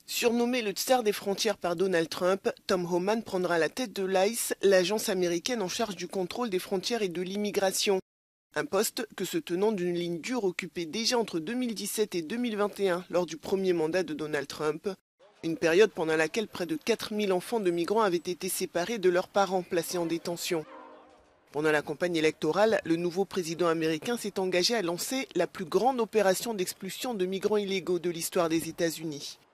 Surnommé le tsar des frontières par Donald Trump, Tom Homan prendra la tête de l'ICE, l'agence américaine en charge du contrôle des frontières et de l'immigration. Un poste que ce tenant d'une ligne dure occupait déjà entre 2017 et 2021 lors du premier mandat de Donald Trump. Une période pendant laquelle près de 4000 enfants de migrants avaient été séparés de leurs parents placés en détention. Pendant la campagne électorale, le nouveau président américain s'est engagé à lancer la plus grande opération d'expulsion de migrants illégaux de l'histoire des États-Unis.